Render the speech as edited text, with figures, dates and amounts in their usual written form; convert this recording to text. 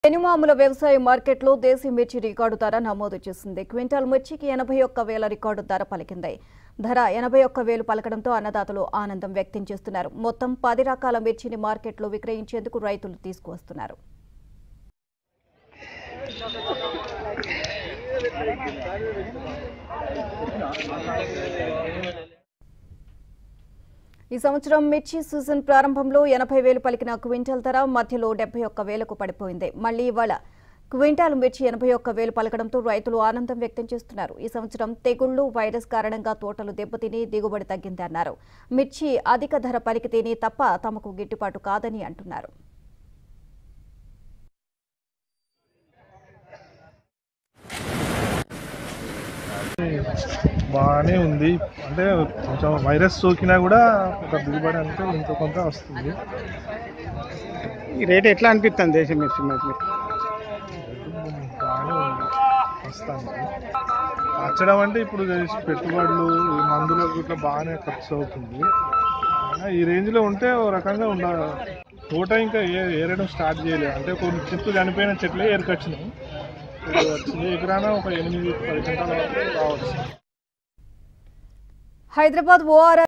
ఎనుమాముల వ్యవసాయ మార్కెట్లో దేశీ మిర్చి రికార్డు ధర నమోదు చేసింది. క్వింటాల్ మిర్చికి 81,000 రికార్డు ధర పలికింది. ధర 81,000 పలకడంతో అన్నదాతలు ఆనందం వ్యక్తం చేస్తున్నారు. మొత్తం 10 రకాల మిర్చిని మార్కెట్లో విక్రయించేందుకు రైతులు తీసుకువస్తున్నారు. ఈ సంవత్సరం మిర్చి సీజన్ ప్రారంభంలో 80,000 పలికిన క్వింటాల్ ధర మధ్యలో 71,000కు పడిపోయింది. మళ్లీ ఇవాళ క్వింటాల్ మిర్చి 81,000 పలకడంతో రైతులు ఆనందం వ్యక్తం చేస్తున్నారు. ఈ సంవత్సరం తెగుళ్లు, వైరస్ కారణంగా తోటలు దెబ్బతిని దిగుబడి తగ్గిందన్నారు. మిర్చి అధిక ధర పలికితేనే తప్ప తమకు గిట్టుబాటు కాదని అంటున్నారు. బాగానే ఉంది. అంటే కొంచెం వైరస్ సోకినా కూడా ఒక దిగుబడి అంటే ఇంత కొంత వస్తుంది. ఈ రేట్ ఎట్లా అనిపిస్తుంది దేశం మిర్చి? బాగానే ఉంది ప్రస్తుతానికి. నచ్చడం అంటే ఇప్పుడు పెట్టుబడులు ఈ మందులకు ఇట్లా బాగానే ఖర్చు అవుతుంది. ఈ రేంజ్లో ఉంటే ఓ రకంగా ఉండాలి. తోట ఇంకా ఏరడం స్టార్ట్ చేయలేదు. అంటే కొన్ని చెట్లు చనిపోయిన చెట్లే ఏరుకొచ్చినాయి. ఎకరాన ఒక 8-10 గంటల వరకు రావచ్చు. హైదరాబాద్ ఓఆర్ఆర్